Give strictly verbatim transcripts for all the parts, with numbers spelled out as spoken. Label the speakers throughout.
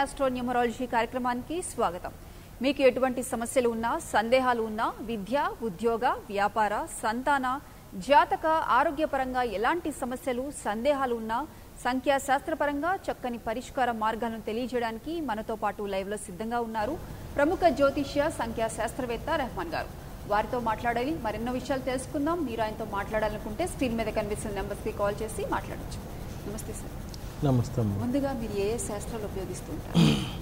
Speaker 1: Astronumerology కార్యక్రమానికి స్వాగతం. మీకు ఎటువంటి సమస్యలు ఉన్నా, సందేహాలు ఉన్నా, విద్య, ఉద్యోగ, వ్యాపార, సంతాన, జాతక, ఆరోగ్యపరంగా ఎలాంటి సమస్యలు, సందేహాలు ఉన్నా సంఖ్యాశాస్త్రపరంగా చక్కని పరిష్కార మార్గాలను తెలియజేయడానికి మనతో పాటు లైవ్ లో సిద్ధంగా ఉన్నారు ప్రముఖ జ్యోతిష్య సంఖ్యాశాస్త్రవేత్త రెహమాన్ గారు. వారితో మాట్లాడాలి, మరెన్నో విషయాలు తెలుసుకుందాం. మీరు ఆయనతో మాట్లాడాలనుకుంటే స్క్రీన్ మీద కనిపిస్తున్న నెంబర్స్ కి కాల్ చేసి మాట్లాడొచ్చు. నమస్తే సార్.
Speaker 2: నమస్తే.
Speaker 1: ముందుగా మీరు ఏ ఏ శాస్త్రాలు ఉపయోగిస్తుంటారు?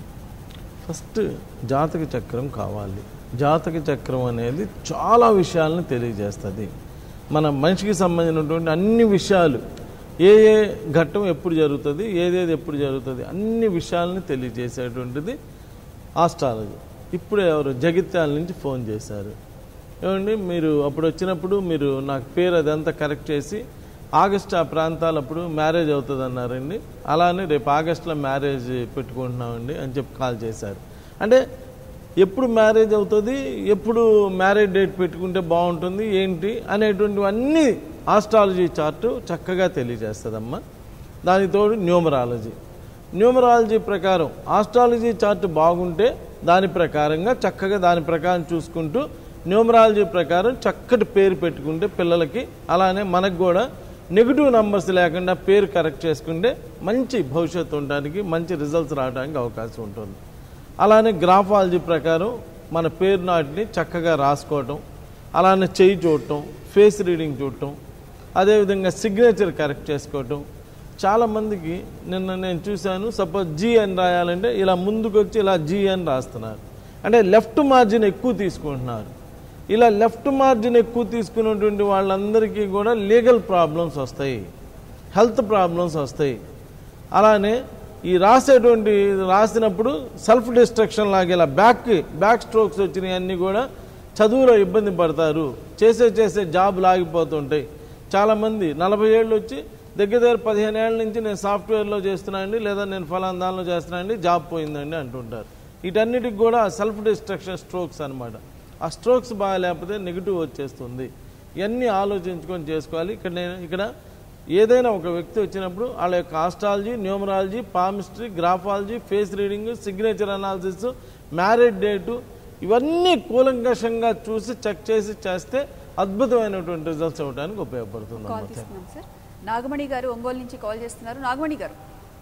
Speaker 2: ఫస్ట్ జాతక చక్రం కావాలి. జాతక చక్రం అనేది చాలా విషయాలను తెలియజేస్తుంది. మన మనిషికి సంబంధించినటువంటి అన్ని విషయాలు, ఏ ఏ ఘట్టం ఎప్పుడు జరుగుతుంది, ఏదేది ఎప్పుడు జరుగుతుంది, అన్ని విషయాలను తెలియజేసేటువంటిది ఆస్ట్రాలజీ. ఇప్పుడే ఎవరు జగిత్యాల నుంచి ఫోన్ చేశారు. ఏమండి మీరు అప్పుడు వచ్చినప్పుడు మీరు నాకు పేరు అదంతా కరెక్ట్ చేసి ఆగస్ట్ ఆ ప్రాంతాలప్పుడు మ్యారేజ్ అవుతుంది అన్నారండి. అలానే రేపు ఆగస్టులో మ్యారేజ్ పెట్టుకుంటున్నామండి అని చెప్పి కాల్ చేశారు. అంటే ఎప్పుడు మ్యారేజ్ అవుతుంది, ఎప్పుడు మ్యారేజ్ డేట్ పెట్టుకుంటే బాగుంటుంది ఏంటి అనేటువంటివన్నీ ఆస్ట్రాలజీ చార్టు చక్కగా తెలియజేస్తుందమ్మా. దానికి తోడు న్యూమరాలజీ. న్యూమరాలజీ ప్రకారం ఆస్ట్రాలజీ చార్ట్ బాగుంటే దాని ప్రకారంగా చక్కగా దాని ప్రకారం చూసుకుంటూ న్యూమరాలజీ ప్రకారం చక్కటి పేరు పెట్టుకుంటే పిల్లలకి, అలానే మనకు కూడా నెగిటివ్ నంబర్స్ లేకుండా పేరు కరెక్ట్ చేసుకుంటే మంచి భవిష్యత్తు ఉండడానికి, మంచి రిజల్ట్స్ రావడానికి అవకాశం ఉంటుంది. అలానే గ్రాఫాలజీ ప్రకారం మన పేరు నాటిని చక్కగా రాసుకోవటం, అలానే చెయ్యి చూడటం, ఫేస్ రీడింగ్ చూడటం, అదేవిధంగా సిగ్నేచర్ కరెక్ట్ చేసుకోవటం. చాలామందికి నిన్న నేను చూశాను, సపోజ్ జీ అని రాయాలంటే ఇలా ముందుకు వచ్చి ఇలా జీ అని రాస్తున్నారు. అంటే లెఫ్ట్ మార్జిన్ ఎక్కువ తీసుకుంటున్నారు. ఇలా లెఫ్ట్ మార్జిన్ ఎక్కువ తీసుకున్నటువంటి వాళ్ళందరికీ కూడా లీగల్ ప్రాబ్లమ్స్ వస్తాయి, హెల్త్ ప్రాబ్లమ్స్ వస్తాయి. అలానే ఈ రాసేటువంటి రాసినప్పుడు సెల్ఫ్ డిస్ట్రక్షన్ లాగా ఇలా బ్యాక్ బ్యాక్ స్ట్రోక్స్ వచ్చినాయి అన్నీ కూడా చదువులో ఇబ్బంది పడతారు. చేసే చేసే జాబ్ లాగిపోతుంటాయి. చాలామంది నలభై ఏళ్ళు వచ్చి దగ్గర దగ్గర పదిహేను ఏళ్ళ నుంచి నేను సాఫ్ట్వేర్లో చేస్తున్నానండి, లేదా నేను ఫలానా దానిలో చేస్తున్నానండి, జాబ్ పోయిందండి అంటుంటారు. వీటన్నిటికి కూడా సెల్ఫ్ డిస్ట్రక్షన్ స్ట్రోక్స్ అనమాట. ఆ స్ట్రోక్స్ బాగా లేకపోతే నెగిటివ్ వచ్చేస్తుంది. ఇవన్నీ ఆలోచించుకొని చేసుకోవాలి. ఇక్కడ నేను ఇక్కడ ఏదైనా ఒక వ్యక్తి వచ్చినప్పుడు వాళ్ళ యొక్క astrology, numerology, palmistry, graphology, face reading, signature analysis, marriage date ఇవన్నీ కూలంకషంగా చూసి చెక్ చేసి చేస్తే అద్భుతమైనటువంటి రిజల్ట్స్ ఇవ్వడానికి ఉపయోగపడుతుంది.
Speaker 1: నాగమణి గారు ఒంగోలు నుంచి కాల్ చేస్తున్నారు. నాగమణి గారు.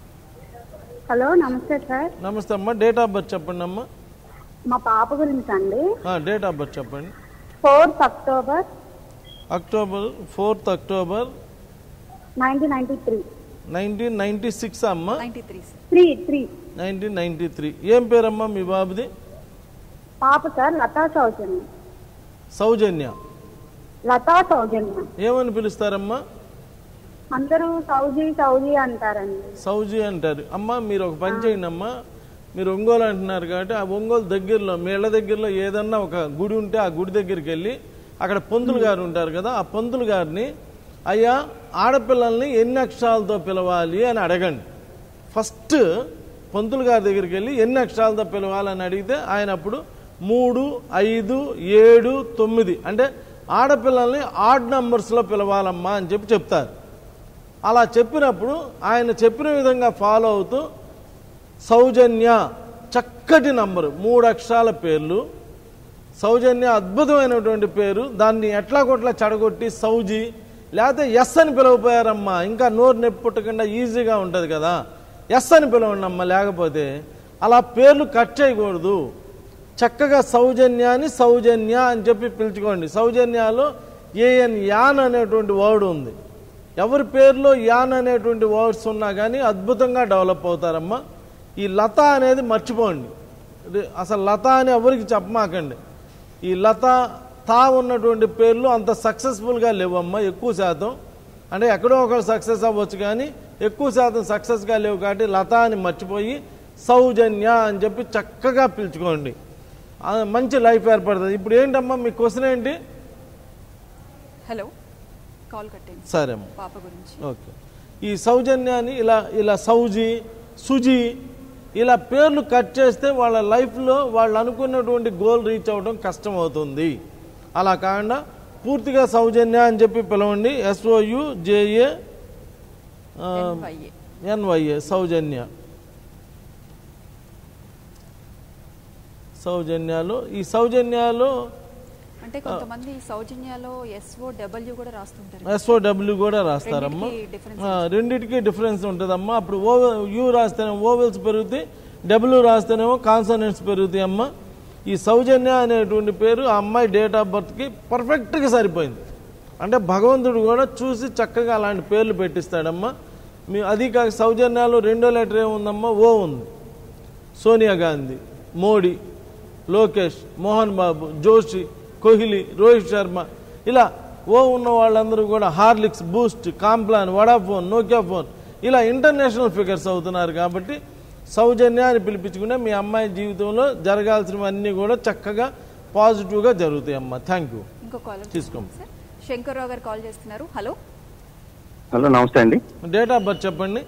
Speaker 3: హలో, నమస్తే సార్.
Speaker 2: నమస్తే అమ్మా. డేట్ ఆఫ్ బర్త్ చెప్పండి అమ్మా.
Speaker 3: మా పాప గురించి అండి.
Speaker 2: డేట్ ఆఫ్ బర్త్ చెప్పండి.
Speaker 3: Fourth October
Speaker 2: October fourth October
Speaker 3: nineteen ninety three
Speaker 2: nineteen ninety six అమ్మా.
Speaker 3: Three three
Speaker 2: nineteen ninety three ఏం పేరమ్మా మీ బాబుది?
Speaker 3: పాప సార్ లతా సౌజన్య.
Speaker 2: సౌజన్య.
Speaker 3: లతా సౌజన్య.
Speaker 2: ఏమని పిలుస్తారమ్మా?
Speaker 3: అందరూ సౌజీ సౌజీ అంటారండి.
Speaker 2: సౌజీ అంటారు. అమ్మా మీరు ఒక పని చేయండి అమ్మా. మీరు ఒంగోలు అంటున్నారు కాబట్టి ఆ ఒంగోలు దగ్గరలో మీ ఇళ్ళ దగ్గరలో ఏదన్నా ఒక గుడి ఉంటే ఆ గుడి దగ్గరికి వెళ్ళి అక్కడ పంతులు గారు ఉంటారు కదా, ఆ పంతులు గారిని అయ్యా ఆడపిల్లల్ని ఎన్ని అక్షరాలతో పిలవాలి అని అడగండి. ఫస్ట్ పంతులు గారి దగ్గరికి వెళ్ళి ఎన్ని అక్షరాలతో పిలవాలని అడిగితే ఆయన అప్పుడు మూడు, ఐదు, ఏడు, తొమ్మిది అంటే ఆడపిల్లల్ని ఆడ్ నంబర్స్లో పిలవాలమ్మా అని చెప్పి చెప్తారు. అలా చెప్పినప్పుడు ఆయన చెప్పిన విధంగా ఫాలో అవుతూ సౌజన్య చక్కటి నంబరు, మూడు అక్షరాల పేర్లు. సౌజన్య అద్భుతమైనటువంటి పేరు. దాన్ని ఎట్లా కొట్లా చెడగొట్టి సౌజీ లేకపోతే ఎస్ అని పిలవపోయారమ్మా, ఇంకా నోరు నొప్పి పుట్టకుండా ఈజీగా ఉంటుంది కదా, ఎస్ అని పిలవండి అమ్మా. లేకపోతే అలా పేర్లు కట్ చేయకూడదు. చక్కగా సౌజన్యాన్ని సౌజన్య అని చెప్పి పిలుచుకోండి. సౌజన్యాలో ఏఎన్ యాన్ అనేటువంటి వర్డ్ ఉంది. ఎవరి పేరులో యాన్ అనేటువంటి వర్డ్స్ ఉన్నా కానీ అద్భుతంగా డెవలప్ అవుతారమ్మా. ఈ లత అనేది మర్చిపోండి. అసలు లత అని ఎవరికి చెప్పమాకండి. ఈ లత తా ఉన్నటువంటి పేర్లు అంత సక్సెస్ఫుల్గా లేవమ్మా ఎక్కువ శాతం. అంటే ఎక్కడో ఒకరు సక్సెస్ అవ్వచ్చు కానీ ఎక్కువ శాతం సక్సెస్గా లేవు కాబట్టి లత అని మర్చిపోయి సౌజన్య అని చెప్పి చక్కగా పిలుచుకోండి. మంచి లైఫ్ ఏర్పడుతుంది. ఇప్పుడు ఏంటమ్మా మీ క్వశ్చన్ ఏంటి?
Speaker 1: హలో, కాల్ కట్టండి.
Speaker 2: సరే అమ్మా.
Speaker 1: పాప గురించి.
Speaker 2: ఓకే. ఈ సౌజన్యాన్ని ఇలా ఇలా సౌజీ, సుజీ ఇలా పేర్లు కట్ చేస్తే వాళ్ళ లైఫ్లో వాళ్ళు అనుకున్నటువంటి గోల్ రీచ్ అవ్వడం కష్టం అవుతుంది. అలా కాకుండా పూర్తిగా సౌజన్య అని చెప్పి పిలవండి. ఎస్ఓయు జేఏ ఎన్వైఏ సౌజన్య. సౌజన్యాలు ఈ సౌజన్యాలు
Speaker 1: అంటే కొంతమంది సౌజన్యాలో ఎస్ఓ డబ్ల్యూ కూడా రాస్తుంటారు.
Speaker 2: ఎస్ఓ డబ్ల్యూ కూడా రాస్తారమ్మా. రెండింటికి డిఫరెన్స్ ఉంటుందమ్మా. అప్పుడు ఓ యూ రాస్తేనేమో ఓవెల్స్ పెరుగుతాయి, డబ్ల్యూ రాస్తేనేమో కాన్సనెంట్స్ పెరుగుతాయి అమ్మా. ఈ సౌజన్య అనేటువంటి పేరు ఆ అమ్మాయి డేట్ ఆఫ్ బర్త్కి పర్ఫెక్ట్గా సరిపోయింది. అంటే భగవంతుడు కూడా చూసి చక్కగా అలాంటి పేర్లు పెట్టిస్తాడమ్మా. మీ అది కాక సౌజన్యాలు రెండో లెటర్ ఏముందమ్మా? ఓ ఉంది. సోనియా గాంధీ, మోడీ, లోకేష్, మోహన్ బాబు, జోషి, కోహ్లీ, రోహిత్ శర్మ, ఇలా ఓ ఉన్న వాళ్ళందరూ కూడా Horlicks, Boost, Complan, Vodafone, Nokia phone ఇలా ఇంటర్నేషనల్ ఫిగర్స్ అవుతున్నారు. కాబట్టి సౌజన్య అని పిలిపించుకుంటే మీ అమ్మాయి జీవితంలో జరగాల్సినవన్నీ కూడా చక్కగా పాజిటివ్గా జరుగుతాయి అమ్మా. Thank you.
Speaker 1: ఇంకో కాలర్
Speaker 2: తీసుకోండి.
Speaker 1: శంకర్రావు గారు కాల్ చేస్తున్నారు. హలో
Speaker 4: హలో నమస్తే అండి.
Speaker 2: డేట్ ఆఫ్ బర్త్ చెప్పండి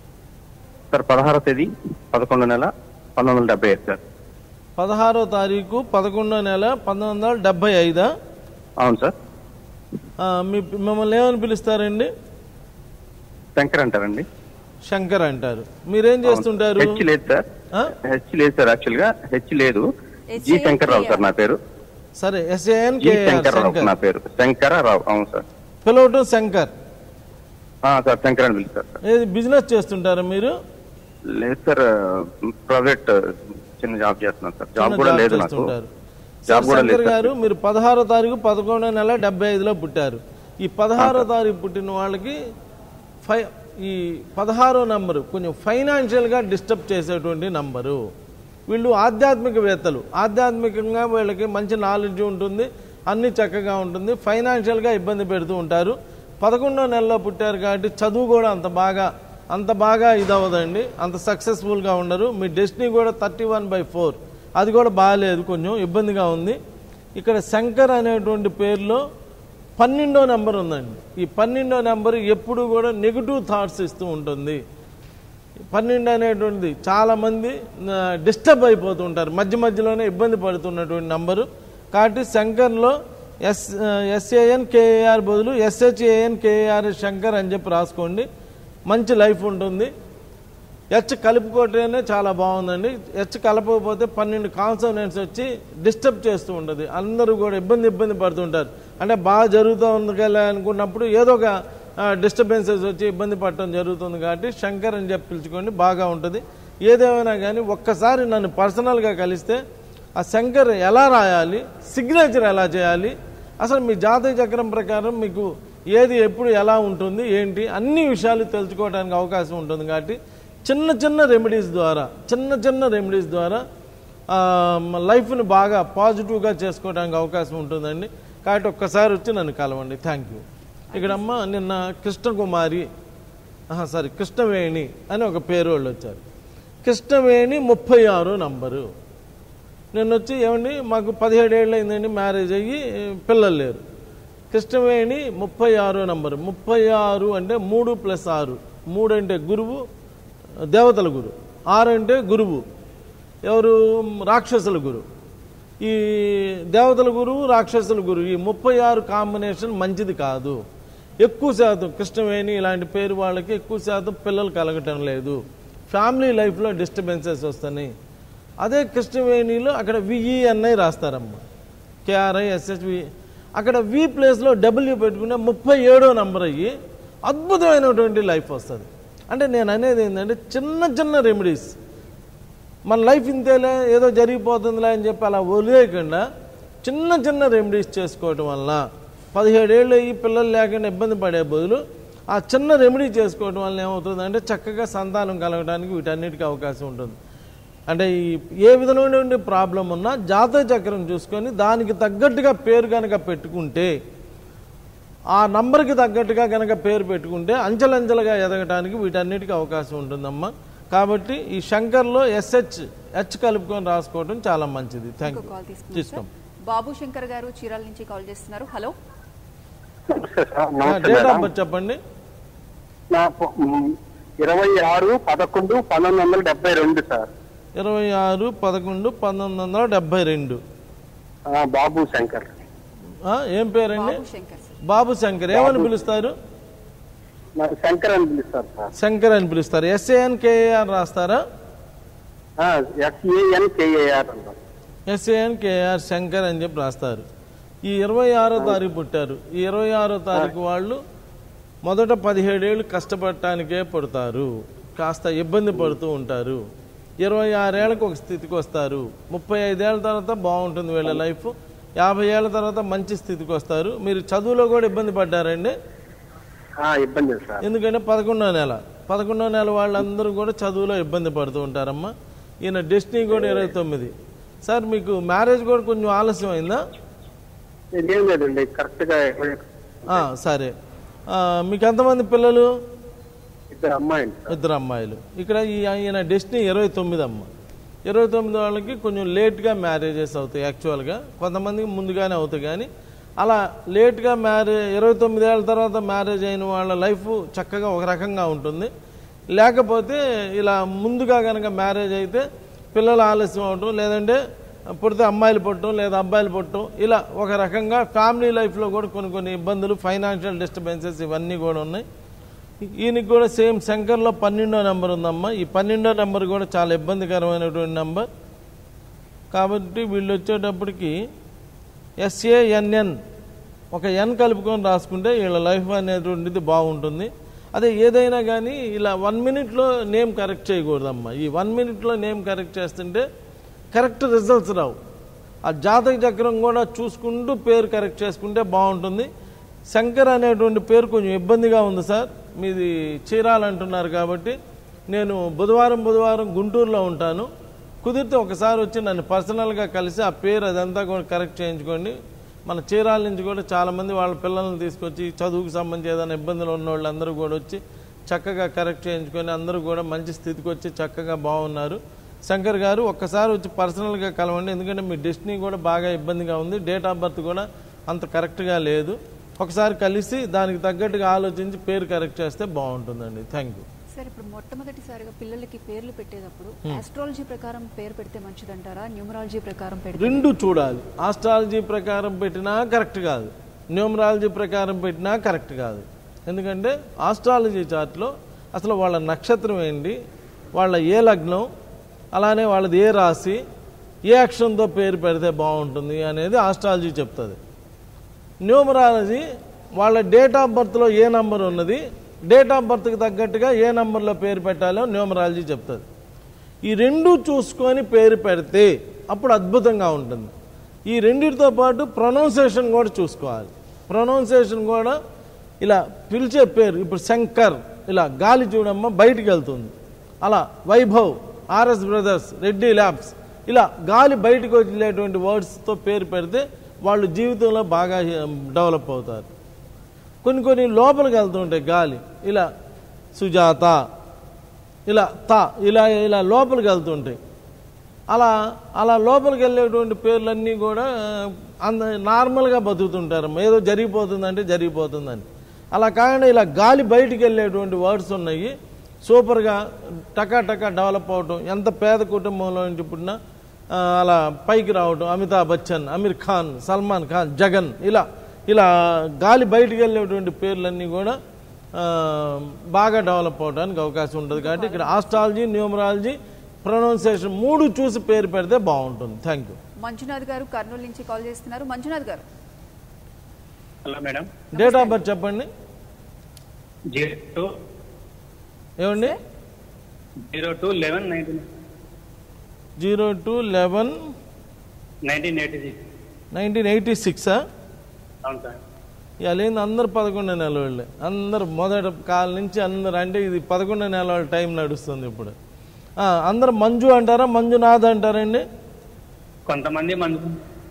Speaker 4: సార్. పదహారో తేదీ పదకొండు నెల పంతొమ్మిది వందల డెబ్బై ఐదు సార్.
Speaker 2: పదహారో తారీఖు పదకొండో నెల పంతొమ్మిది వందల డెబ్బై ఐదా?
Speaker 4: అవును సార్.
Speaker 2: మీ మిమ్మల్ని ఏమని పిలుస్తారండి?
Speaker 4: శంకర్ అంటారండి.
Speaker 2: శంకర్ అంటారు. మీరేం చేస్తుంటారు?
Speaker 4: హెచ్ లేదు సార్. హెచ్ లేదు సార్. యాక్చువల్ గా హెచ్ లేదు. జి శంకర్ రావు సార్ నా పేరు.
Speaker 2: సరే, ఎస్ఏఎన్
Speaker 4: శంకర్ రావు నా పేరు. శంకర రావు. అవును సార్.
Speaker 2: పిలవటం శంకర్
Speaker 4: సార్. శంకర్ అని పిలుస్తారు సార్.
Speaker 2: ఏది బిజినెస్ చేస్తుంటారా మీరు?
Speaker 4: లేదు సార్, ప్రైవేట్ చిన్న జాబ్ చేస్తున్నాను సార్. జాబ్ కూడా లేదు నాకు. జాబ్ కూడా లేదు
Speaker 2: గారు. మీరు పదహారో తారీఖు పదకొండో నెల డెబ్బై ఐదులో పుట్టారు. ఈ పదహారో తారీఖు పుట్టిన వాళ్ళకి ఫై ఈ పదహారో నంబరు కొంచెం ఫైనాన్షియల్గా డిస్టర్బ్ చేసేటువంటి నంబరు. వీళ్ళు ఆధ్యాత్మికవేత్తలు. ఆధ్యాత్మికంగా వీళ్ళకి మంచి నాలెడ్జ్ ఉంటుంది, అన్ని చక్కగా ఉంటుంది. ఫైనాన్షియల్గా ఇబ్బంది పెడుతూ ఉంటారు. పదకొండో నెలలో పుట్టారు కాబట్టి చదువు కూడా అంత బాగా అంత బాగా ఇదవదండి, అంత సక్సెస్ఫుల్గా ఉండరు. మీ డెస్టినీ కూడా థర్టీ వన్ బై ఫోర్ అది కూడా బాగాలేదు, కొంచెం ఇబ్బందిగా ఉంది. ఇక్కడ శంకర్ అనేటువంటి పేరులో పన్నెండో నెంబర్ ఉందండి. ఈ పన్నెండో నెంబర్ ఎప్పుడు కూడా నెగిటివ్ థాట్స్ ఇస్తూ ఉంటుంది. పన్నెండు అనేటువంటిది చాలామంది డిస్టర్బ్ అయిపోతూ ఉంటారు, మధ్య మధ్యలోనే ఇబ్బంది పడుతున్నటువంటి నెంబరు. కాబట్టి శంకర్లో ఎస్ ఎస్ఏఎన్ కేఏఆర్ బదులు ఎస్హెచ్ఏఎన్ కేఏఆర్ శంకర్ అని చెప్పి రాసుకోండి. మంచి లైఫ్ ఉంటుంది. హెచ్ కలుపుకోవటమే చాలా బాగుందండి. హెచ్ కలపకపోతే పన్నెండు కాన్సోనెంట్స్ వచ్చి డిస్టర్బ్ చేస్తూ ఉంటుంది. అందరూ కూడా ఇబ్బంది ఇబ్బంది పడుతుంటారు. అంటే బాగా జరుగుతూ ఉంది కదా అనుకున్నప్పుడు ఏదో ఒక డిస్టర్బెన్సెస్ వచ్చి ఇబ్బంది పడటం జరుగుతుంది. కాబట్టి శంకర్ అని చెప్పి పిలుచుకోండి, బాగా ఉంటుంది. ఏదేమైనా కానీ ఒక్కసారి నన్ను పర్సనల్గా కలిస్తే ఆ శంకర్ ఎలా రాయాలి, సిగ్నేచర్ ఎలా చేయాలి, అసలు మీ జాతక చక్రం ప్రకారం మీకు ఏది ఎప్పుడు ఎలా ఉంటుంది ఏంటి అన్ని విషయాలు తెలుసుకోవడానికి అవకాశం ఉంటుంది. కాబట్టి చిన్న చిన్న రెమెడీస్ ద్వారా చిన్న చిన్న రెమెడీస్ ద్వారా లైఫ్ని బాగా పాజిటివ్గా చేసుకోవడానికి అవకాశం ఉంటుందండి. కాబట్టి ఒక్కసారి వచ్చి నన్ను కలవండి. Thank you. ఇక్కడమ్మ నిన్న కృష్ణకుమారి సారీ కృష్ణవేణి అని ఒక పేరు వాళ్ళు వచ్చారు. కృష్ణవేణి ముప్పై ఆరో నంబరు. నిన్న వచ్చి ఏమండి మాకు పదిహేడు ఏళ్ళు అయిందండి మ్యారేజ్ అయ్యి పిల్లలు లేరు. కృష్ణవేణి ముప్పై ఆరో నంబరు. ముప్పై ఆరు అంటే మూడు ప్లస్ ఆరు. మూడు అంటే గురువు, దేవతల గురువు. ఆరు అంటే గురువు, ఎవరు? రాక్షసుల గురువు. ఈ దేవతల గురువు, రాక్షసుల గురువు, ఈ ముప్పై ఆరు కాంబినేషన్ మంచిది కాదు. ఎక్కువ శాతం కృష్ణవేణి ఇలాంటి పేరు వాళ్ళకి ఎక్కువ శాతం పిల్లలు కలగటం లేదు. ఫ్యామిలీ లైఫ్లో డిస్టర్బెన్సెస్ వస్తున్నాయి. అదే కృష్ణవేణిలో అక్కడ విఈఎన్ఐ రాస్తారమ్మ, కేఆర్ఐ ఎస్హెచ్వి. అక్కడ వి ప్లేస్లో డబ్ల్యూ పెట్టుకునే ముప్పై ఏడో నంబర్ అయ్యి అద్భుతమైనటువంటి లైఫ్ వస్తుంది. అంటే నేను అనేది ఏంటంటే చిన్న చిన్న రెమెడీస్, మన లైఫ్ ఇంతేలే ఏదో జరిగిపోతుందిలే అని చెప్పి అలా వదిలేయకుండా చిన్న చిన్న రెమెడీస్ చేసుకోవటం వల్ల పదిహేడేళ్ళు అయ్యి పిల్లలు లేకుండా ఇబ్బంది పడే బదులు ఆ చిన్న రెమెడీ చేసుకోవటం వల్ల ఏమవుతుందంటే చక్కగా సంతానం కలగడానికి వీటన్నిటికీ అవకాశం ఉంటుంది. అంటే ఈ ఏ విధమైనటువంటి ప్రాబ్లం ఉన్నా జాతక చక్రం చూసుకొని దానికి తగ్గట్టుగా పేరు కనుక పెట్టుకుంటే, ఆ నంబర్కి తగ్గట్టుగా కనుక పేరు పెట్టుకుంటే అంచెలంచెలుగా ఎదగటానికి వీటన్నిటికీ అవకాశం ఉంటుందమ్మా. కాబట్టి ఈ శంకర్లో ఎస్హెచ్ హెచ్ కలుపుకొని రాసుకోవడం చాలా మంచిది. Thank you. తీసుకోండి.
Speaker 1: బాబు శంకర్ గారు చీరాల నుంచి కాల్ చేస్తున్నారు. హలో,
Speaker 2: డేట్ ఆఫ్ బర్త్ చెప్పండి.
Speaker 4: ఇరవై ఆరు పదకొండు పంతొమ్మిది వందల డెబ్బై రెండు సార్.
Speaker 2: ఇరవై ఆరు పదకొండు పంతొమ్మిది వందల డెబ్బై రెండు.
Speaker 4: బాబు శంకర్.
Speaker 2: ఏం పేరండి? బాబు శంకర్. ఏమని పిలుస్తారు?
Speaker 4: శంకర్ అని పిలుస్తారు సార్.
Speaker 2: శంకర్ అని పిలుస్తారు. ఎస్ఏఎన్ కేఏఆర్ రాస్తారా?
Speaker 4: ఎస్ఏఎన్ కేఏఆర్ అంటారు.
Speaker 2: ఎస్ఏఎన్ కేఆర్ శంకర్ అని చెప్పి రాస్తారు. ఈ ఇరవై ఆరో తారీఖు పుట్టారు. ఈ ఇరవై ఆరో తారీఖు వాళ్ళు మొదట పదిహేడేళ్ళు కష్టపడటానికే పడతారు, కాస్త ఇబ్బంది పడుతూ ఉంటారు. ఇరవై ఆరేళ్ళకి ఒక స్థితికి వస్తారు. ముప్పై ఐదేళ్ల తర్వాత బాగుంటుంది వీళ్ళ లైఫ్. యాభై ఏళ్ళ తర్వాత మంచి స్థితికి వస్తారు. మీరు చదువులో కూడా ఇబ్బంది పడ్డారండి?
Speaker 5: ఇబ్బంది సార్.
Speaker 2: ఎందుకంటే పదకొండో నెల పదకొండో నెల వాళ్ళందరూ కూడా చదువులో ఇబ్బంది పడుతూ ఉంటారమ్మా. ఈయన డెస్టినీ కూడా ఇరవై తొమ్మిది. సార్ మీకు మ్యారేజ్ కూడా కొంచెం ఆలస్యం అయిందా?
Speaker 5: లేదండి, కరెక్ట్గా.
Speaker 2: సరే, మీకు ఎంతమంది పిల్లలు?
Speaker 5: ఇద్దరు అమ్మాయిలు.
Speaker 2: ఇద్దరు అమ్మాయిలు. ఇక్కడ ఈయన డెస్టినీ ఇరవై తొమ్మిది అమ్మ. ఇరవై తొమ్మిది వాళ్ళకి కొంచెం లేట్గా మ్యారేజెస్ అవుతాయి. యాక్చువల్గా కొంతమందికి ముందుగానే అవుతాయి, కానీ అలా లేట్గా మ్యారేజ్ ఇరవై తొమ్మిది ఏళ్ళ తర్వాత మ్యారేజ్ అయిన వాళ్ళ లైఫ్ చక్కగా ఒక రకంగా ఉంటుంది. లేకపోతే ఇలా ముందుగా కనుక మ్యారేజ్ అయితే పిల్లలు ఆలస్యం అవటం, లేదంటే పుడితే అమ్మాయిలు పుట్టడం లేదా అబ్బాయిలు పుట్టడం, ఇలా ఒక రకంగా ఫ్యామిలీ లైఫ్లో కూడా కొన్ని కొన్ని ఇబ్బందులు, ఫైనాన్షియల్ డిస్టర్బెన్సెస్ ఇవన్నీ కూడా ఉన్నాయి. ఈయనకి కూడా సేమ్ శంకర్లో పన్నెండో నెంబర్ ఉందమ్మా. ఈ పన్నెండో నెంబర్ కూడా చాలా ఇబ్బందికరమైనటువంటి నెంబర్. కాబట్టి వీళ్ళు వచ్చేటప్పటికి ఎస్ఏఎన్ఎన్ ఒక ఎన్ కలుపుకొని రాసుకుంటే వీళ్ళ లైఫ్ అనేటువంటిది బాగుంటుంది. అదే ఏదైనా కానీ ఇలా వన్ మినిట్లో నేమ్ కరెక్ట్ చేయకూడదమ్మా. ఈ వన్ మినిట్లో నేమ్ కరెక్ట్ చేస్తుంటే కరెక్ట్ రిజల్ట్స్ రావు. ఆ జాతక చక్రం కూడా చూసుకుంటూ పేరు కరెక్ట్ చేసుకుంటే బాగుంటుంది. శంకర్ అనేటువంటి పేరు కొంచెం ఇబ్బందిగా ఉంది సార్. మీది చీరాలు అంటున్నారు కాబట్టి నేను బుధవారం బుధవారం గుంటూరులో ఉంటాను. కుదిరితే ఒకసారి వచ్చి నన్ను పర్సనల్గా కలిసి ఆ పేరు అదంతా కూడా కరెక్ట్ చేయించుకోండి. మన చీరాల నుంచి కూడా చాలామంది వాళ్ళ పిల్లల్ని తీసుకొచ్చి చదువుకు సంబంధించి ఏదైనా ఇబ్బందులు ఉన్న వాళ్ళు అందరూ కూడా వచ్చి చక్కగా కరెక్ట్ చేయించుకొని అందరూ కూడా మంచి స్థితికి వచ్చి చక్కగా బాగున్నారు. శంకర్ గారు ఒక్కసారి వచ్చి పర్సనల్గా కలవండి. ఎందుకంటే మీ డెస్టినీ కూడా బాగా ఇబ్బందిగా ఉంది, డేట్ ఆఫ్ బర్త్ కూడా అంత కరెక్ట్గా లేదు. ఒకసారి కలిసి దానికి తగ్గట్టుగా ఆలోచించి పేరు కరెక్ట్ చేస్తే బాగుంటుందండి. Thank you
Speaker 1: sir. ఇప్పుడు మొట్టమొదటిసారిగా పిల్లలకి పేర్లు పెట్టేటప్పుడు ఆస్ట్రాలజీ ప్రకారం పేరు పెడితే మంచిదంటారా, న్యూమరాలజీ ప్రకారం పెడితే?
Speaker 2: రెండు చూడాలి. ఆస్ట్రాలజీ ప్రకారం పెట్టినా కరెక్ట్ కాదు, న్యూమరాలజీ ప్రకారం పెట్టినా కరెక్ట్ కాదు. ఎందుకంటే ఆస్ట్రాలజీ చార్ట్లో అసలు వాళ్ళ నక్షత్రం ఏంటి, వాళ్ళ ఏ లగ్నం, అలానే వాళ్ళది ఏ రాశి, ఏ అక్షరంతో పేరు పెడితే బాగుంటుంది అనేది ఆస్ట్రాలజీ చెప్తుంది. న్యూమరాలజీ వాళ్ళ డేట్ ఆఫ్ బర్త్లో ఏ నంబర్ ఉన్నది, డేట్ ఆఫ్ బర్త్కి తగ్గట్టుగా ఏ నంబర్లో పేరు పెట్టాలో న్యూమరాలజీ చెప్తుంది. ఈ రెండు చూసుకొని పేరు పెడితే అప్పుడు అద్భుతంగా ఉంటుంది. ఈ రెండింటితో పాటు ప్రొనౌన్సియేషన్ కూడా చూసుకోవాలి. ప్రొనౌన్సియేషన్ కూడా ఇలా పిలిచే పేరు, ఇప్పుడు శంకర్ ఇలా గాలి చూడమ్మ బయటికి వెళ్తుంది, అలా Vaibhav, R S brothers, Reddy labs, ఇలా గాలి బయటకు వచ్చేటువంటి వర్డ్స్తో పేరు పెడితే వాళ్ళు జీవితంలో బాగా డెవలప్ అవుతారు. కొన్ని కొన్ని లోపలికి వెళ్తుంటాయి గాలి, ఇలా సుజాత, ఇలా తా, ఇలా ఇలా లోపలికి వెళ్తుంటాయి. అలా అలా లోపలికి వెళ్ళేటువంటి పేర్లన్నీ కూడా అంద నార్మల్గా బతుకుతుంటారు. ఏదో జరిగిపోతుందంటే జరిగిపోతుందని. అలా కాకుండా ఇలా గాలి బయటికి వెళ్ళేటువంటి వర్డ్స్ ఉన్నాయి, సూపర్గా టకా టకా డెవలప్ అవటం. ఎంత పేద కుటుంబంలో నుంచి పుట్టినా అలా పైకి రావటం. అమితాబ్ బచ్చన్, అమీర్ ఖాన్, సల్మాన్ ఖాన్, జగన్, ఇలా ఇలా గాలి బయటికి వెళ్ళేటువంటి పేర్లన్నీ కూడా బాగా డెవలప్ అవడానికి అవకాశం ఉంటుంది. కాబట్టి ఇక్కడ ఆస్ట్రాలజీ, న్యూమరాలజీ, ప్రొనౌన్సియేషన్ మూడు చూసి పేరు పెడితే బాగుంటుంది. Thank you.
Speaker 1: మంజునాథ్ గారు కర్నూలు నుంచి కాల్ చేస్తున్నారు. మంజునాథ్ గారు,
Speaker 5: hello madam,
Speaker 2: date of birth చెప్పండి. ఏమండి?
Speaker 5: Zero two eleven nineteen
Speaker 2: zero two eleven
Speaker 5: nineteen eighty six
Speaker 2: nineteen eighty సిక్సా?
Speaker 5: అవును సార్.
Speaker 2: ఇక లేదు, అందరు పదకొండు నెలల వాళ్ళే, అందరు మొదటి కాల నుంచి అందరు. అంటే ఇది పదకొండు నెలల వాళ్ళ టైం నడుస్తుంది ఇప్పుడు. అందరు మంజు అంటారా, మంజునాథ్ అంటారండి?
Speaker 5: కొంతమంది మంజు,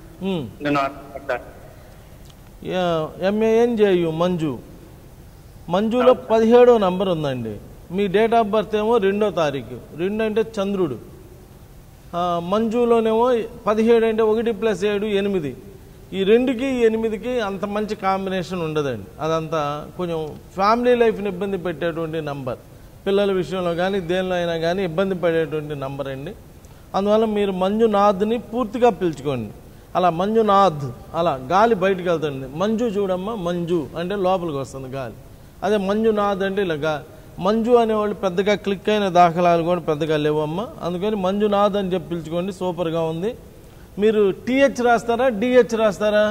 Speaker 2: ఎంఏఎన్ జేయు మంజు. మంజులో పదిహేడో నంబర్ ఉందండి. మీ డేట్ ఆఫ్ బర్త్ ఏమో రెండో తారీఖు, రెండు అంటే చంద్రుడు. మంజులోనేమో పదిహేడు అంటే ఒకటి ప్లస్ ఏడు ఎనిమిది. ఈ రెండుకి ఎనిమిదికి అంత మంచి కాంబినేషన్ ఉండదండి. అదంతా కొంచెం ఫ్యామిలీ లైఫ్ని ఇబ్బంది పెట్టేటువంటి నంబర్, పిల్లల విషయంలో కానీ దేనిలో అయినా కానీ ఇబ్బంది పడేటువంటి నంబర్ అండి. అందువల్ల మీరు మంజునాథ్ని పూర్తిగా పిలుచుకోండి. అలా మంజునాథ్, అలా గాలి బయటకు వెళ్తుంది. మంజు చూడమ్మా, మంజు అంటే లోపలికి వస్తుంది గాలి. అదే మంజునాథ్ అంటే ఇలా గా మంజు అనేవాళ్ళు పెద్దగా క్లిక్ అయిన దాఖలాలు కూడా పెద్దగా లేవమ్మా. అందుకని మంజునాథ్ అని చెప్పి పిలుచుకోండి, సూపర్గా ఉంది. మీరు టీహెచ్ రాస్తారా డిహెచ్ రాస్తారా?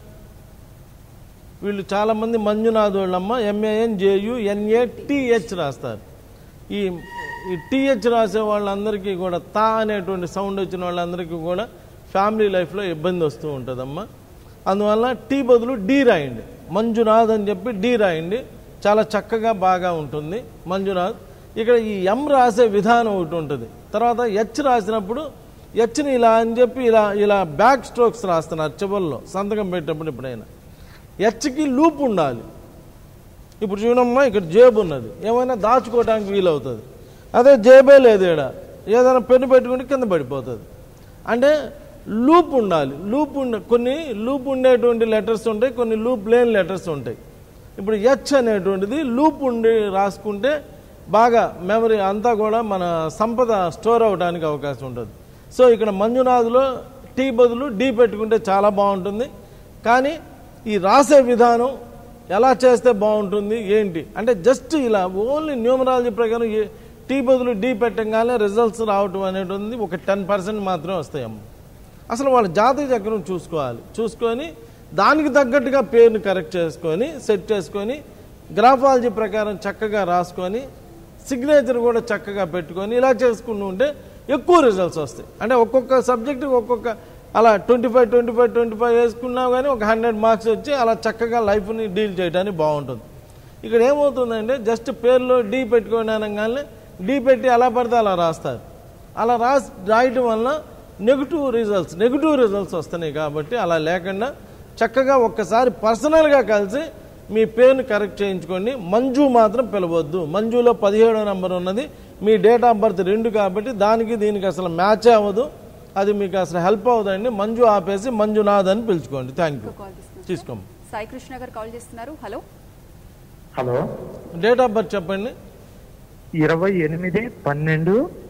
Speaker 2: వీళ్ళు చాలామంది మంజునాథ్ వాళ్ళమ్మ ఎంఏఎన్ జేయు ఎన్ఏ టీహెచ్ రాస్తారు. ఈ ఈ టీహెచ్ రాసే వాళ్ళందరికీ కూడా తా అనేటువంటి సౌండ్ వచ్చిన వాళ్ళందరికీ కూడా ఫ్యామిలీ లైఫ్లో ఇబ్బంది వస్తూ ఉంటుందమ్మా. అందువల్ల టీ బదులు డి రాయండి. మంజునాథ్ అని చెప్పి డి రాయండి, చాలా చక్కగా బాగా ఉంటుంది మంజునాథ్. ఇక్కడ ఈ ఎం రాసే విధానం ఒకటి ఉంటుంది. తర్వాత హెచ్ రాసినప్పుడు హెచ్ని ఇలా అని చెప్పి ఇలా ఇలా బ్యాక్ స్ట్రోక్స్ రాస్తున్నారు చివరిలో సంతకం పెట్టేటప్పుడు. ఎప్పుడైనా హెచ్కి లూప్ ఉండాలి. ఇప్పుడు చూడమ్మా, ఇక్కడ జేబు ఉన్నది, ఏమైనా దాచుకోవడానికి వీలవుతుంది. అదే జేబే లేదు, ఇక్కడ ఏదైనా పెన్ను పెట్టుకుంటే కింద పడిపోతుంది. అంటే లూప్ ఉండాలి. లూప్ ఉండే కొన్ని లూప్ ఉండేటువంటి లెటర్స్ ఉంటాయి, కొన్ని లూప్ లేని లెటర్స్ ఉంటాయి. ఇప్పుడు హెచ్ అనేటువంటిది లూప్ ఉండి రాసుకుంటే బాగా మెమరీ అంతా కూడా మన సంపద స్టోర్ అవడానికి అవకాశం ఉంటుంది. సో ఇక్కడ మంజునాథ్లో టీ బదులు డి పెట్టుకుంటే చాలా బాగుంటుంది. కానీ ఈ రాసే విధానం ఎలా చేస్తే బాగుంటుంది ఏంటి అంటే జస్ట్ ఇలా ఓన్లీ న్యూమరాలజీ ప్రకారం టీ బదులు డి పెట్టగానే రిజల్ట్స్ రావటం అనేటువంటి ఒక టెన్ పర్సెంట్ మాత్రమే వస్తాయమ్మ. అసలు వాళ్ళ జాతక చక్రం చూసుకోవాలి. చూసుకొని దానికి తగ్గట్టుగా పేరుని కరెక్ట్ చేసుకొని సెట్ చేసుకొని గ్రాఫాలజీ ప్రకారం చక్కగా రాసుకొని సిగ్నేచర్ కూడా చక్కగా పెట్టుకొని ఇలా చేసుకుంటూ ఉంటే ఎక్కువ రిజల్ట్స్ వస్తాయి. అంటే ఒక్కొక్క సబ్జెక్టు ఒక్కొక్క అలా twenty five twenty five twenty five వేసుకున్నా కానీ ఒక హండ్రెడ్ మార్క్స్ వచ్చి అలా చక్కగా లైఫ్ని డీల్ చేయడానికి బాగుంటుంది. ఇక్కడ ఏమవుతుందంటే జస్ట్ పేర్లో డి పెట్టుకోండి అనగానే డి పెట్టి అలా పడితే అలా రాస్తారు. అలా రాసి రాయటం వల్ల నెగిటివ్ రిజల్ట్స్ నెగిటివ్ రిజల్ట్స్ వస్తున్నాయి. కాబట్టి అలా లేకుండా చక్కగా ఒక్కసారి పర్సనల్గా కలిసి మీ పేరుని కరెక్ట్ చేయించుకోండి. మంజు మాత్రం పిలవద్దు. మంజులో పదిహేడో నెంబర్ ఉన్నది, మీ డేట్ ఆఫ్ బర్త్ రెండు కాబట్టి దానికి దీనికి అసలు మ్యాచ్ అవ్వదు. అది మీకు అసలు హెల్ప్ అవుతుందండి. మంజు ఆపేసి మంజునాథ్ అని పిలుచుకోండి. Thank you. తీసుకోండి.
Speaker 1: సాయి కృష్ణ గారు కాల్ చేస్తున్నారు. Hello
Speaker 6: hello
Speaker 2: date of birth చెప్పండి.
Speaker 6: ఇరవై ఎనిమిది పన్నెండు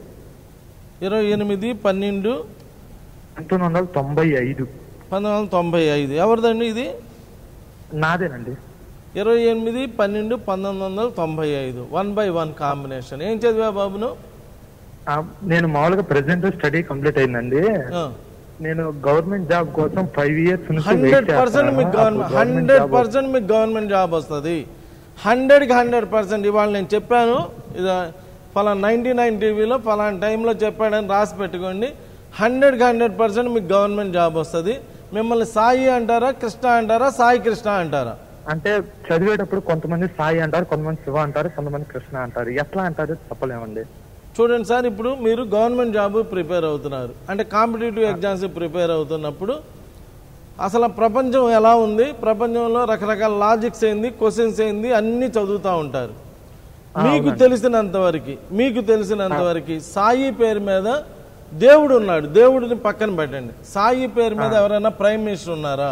Speaker 2: ఇరవై ఎనిమిది పన్నెండు
Speaker 6: పంతొమ్మిది వందల తొంభై ఐదు
Speaker 2: పంతొమ్మిది వందల తొంభై ఐదు ఎవరిదండి ఇది?
Speaker 6: నాదేనండి.
Speaker 2: ఇరవై ఎనిమిది పన్నెండు పంతొమ్మిది వందల తొంభై ఐదు వన్ బై వన్ కాంబినేషన్. ఏం చదివా బాబును?
Speaker 6: నేను మామూలుగా ప్రెసెంట్ స్టడీ కంప్లీట్ అయిందండి. నేను గవర్నమెంట్ జాబ్ కోసం ఫైవ్ ఇయర్స్
Speaker 2: హండ్రెడ్ పర్సెంట్ మీకు గవర్నమెంట్ హండ్రెడ్ పర్సెంట్ మీకు గవర్నమెంట్ జాబ్ వస్తుంది. హండ్రెడ్కి హండ్రెడ్ పర్సెంట్. ఇవాళ నేను చెప్పాను, ఇది ఫలానా నైన్టీ నైన్ టీవీలో ఫలానా టైంలో చెప్పాడని రాసి పెట్టుకోండి. హండ్రెడ్కి హండ్రెడ్ పర్సెంట్ మీకు గవర్నమెంట్ జాబ్ వస్తుంది. మిమ్మల్ని సాయి అంటారా, కృష్ణ అంటారా, సాయి కృష్ణ అంటారా?
Speaker 6: అంటే చదివేటప్పుడు కొంతమంది సాయి అంటారు, కొంతమంది శివ అంటారు, కొంతమంది కృష్ణ అంటారు. ఎట్లా అంటారు చెప్పలేమండి.
Speaker 2: చూడండి సార్, ఇప్పుడు మీరు గవర్నమెంట్ జాబ్ ప్రిపేర్ అవుతున్నారు అంటే కాంపిటేటివ్ ఎగ్జామ్స్ ప్రిపేర్ అవుతున్నప్పుడు అసలు ప్రపంచం ఎలా ఉంది, ప్రపంచంలో రకరకాల లాజిక్స్ ఏంది, క్వశ్చన్స్ ఏంది అన్నీ చదువుతూ ఉంటారు. మీకు తెలిసినంత వరకు మీకు తెలిసినంత వరకు సాయి పేరు మీద దేవుడు ఉన్నాడు. దేవుడిని పక్కన పెట్టండి. సాయి పేరు మీద ఎవరైనా ప్రైమ్ మినిస్టర్ ఉన్నారా?